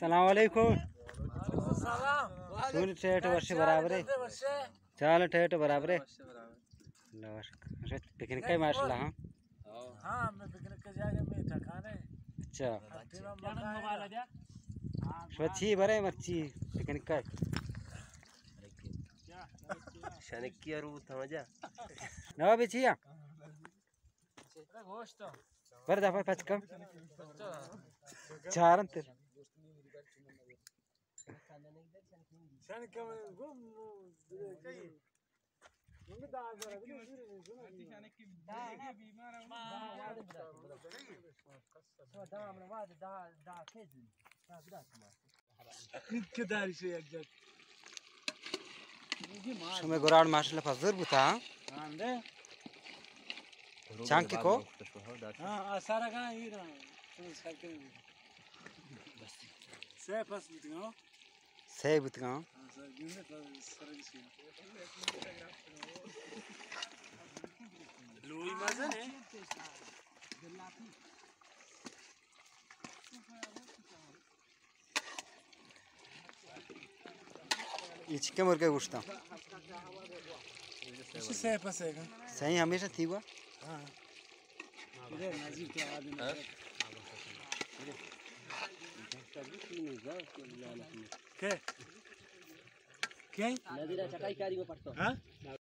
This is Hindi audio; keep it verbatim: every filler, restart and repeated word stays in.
सलाम वालेकुम सलाम सुन ठेठ वर्ष बराबर है चाल ठेठ बराबर है पिकनिक का माशाल्लाह हां हां मैं पिकनिक के जाके मैं ठकाने अच्छा क्या मोबाइल है स्वच्छी बरे मच्छी पिकनिक का शनिकी और समझा नवा बिछिया गोश्त पर दफा पच कम चारन तेर शन कम गुम कई मंग दा जरा शाने की बीमार है दा हमने वाद दा दा खेजी दा बिदा किदार से एग्जैक्ट समय गोराड माशाल्लाह फजर बुता हां दे चांग को हां सारा का ही ना साइकिल से पास बितगाओ से बुतगांव हां सर गिने पर सर्विस लोई मजा ने ये चिकन मुर्गे गुश्ता इसे से पास है सही हमेशा थी हुआ हां इधर नजीक के आदमी के के नदीरा चटाई कारी में पड़तो हां